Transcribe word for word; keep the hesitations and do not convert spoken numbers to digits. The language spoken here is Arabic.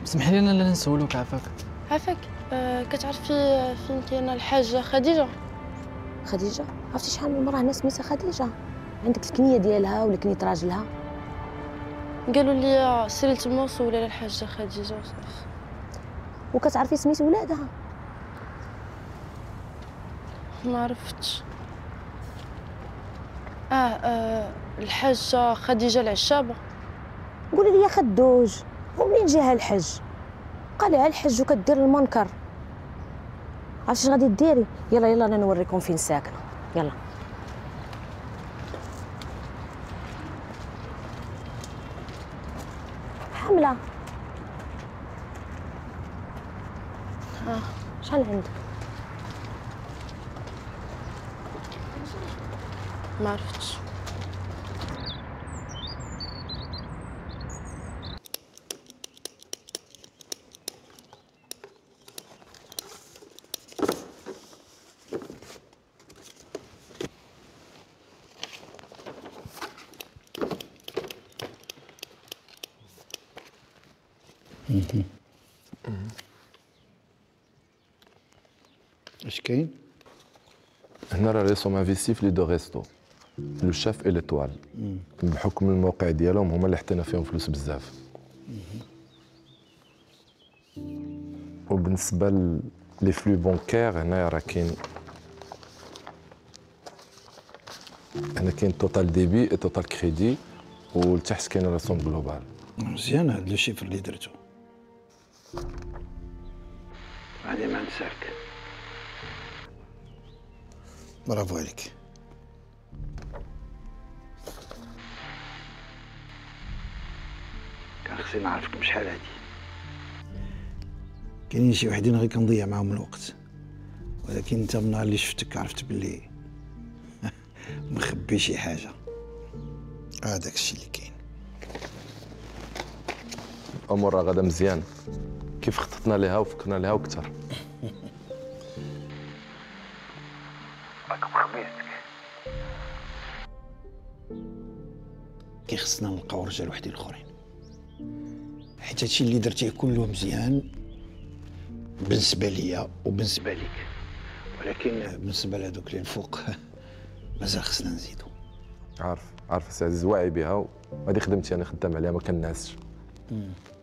سمح لي انا نسولك عافاك. عافاك. آه كتعرفي فين كاينه الحاجه خديجه؟ خديجه؟ عرفتي شحال من مره هنا سميتها خديجه؟ عندك الكنيه ديالها ولا كنيه راجلها؟ قالوا لي سيري تما وسولي على الحاجه خديجه وصافي. وكتعرفي سميت ولادها؟ ما عرفتش. آه, اه الحاجه خديجه العشابه. قولي لي خدوج، ومنين جاها الحج؟ قال لها الحج وكدير المنكر. عرفتي اش غادي ديري؟ يلا يلا انا نوريكم فين ساكنه. يلا حمله. اه شحال عندك؟ ما عرفتش. اش كاين؟ هنا راه ريسوم انفيستي في لي دو ريستو لو شاف اي ليطوال بحكم الموقع ديالهم هما اللي حطينا فيهم فلوس بزاف. وبالنسبه لي فلو بونكير هنايا راه كاين هنا كاين توتال ديبي اي توتال كريدي ولتحت كاين ريسوم جلوبال. مزيان هاد لو شيفر اللي درتو. غادي ما نساك. برافو عليك. كان خصني نعرفك بشحال هادي. كاينين شي وحدين غير كنضيع معاهم الوقت، ولكن انت من نهار اللي شفتك عرفت بلي مخبي شي حاجه. هذاك الشيء اللي كاين. الامور راه غادا مزيان كيف خططنا ليها وفكرنا ليها وكثر. راك بخميستك. كي خصنا نلقاو رجال وحدين اخرين، حيت هادشي اللي درتيه كله مزيان بالنسبه ليا وبالنسبه ليك، ولكن بالنسبه لهذوك اللي الفوق مازال خصنا نزيدو. عارف عارف سي عزيز واعي بها وهذه خدمتي انا خدام عليها ما كنعسش.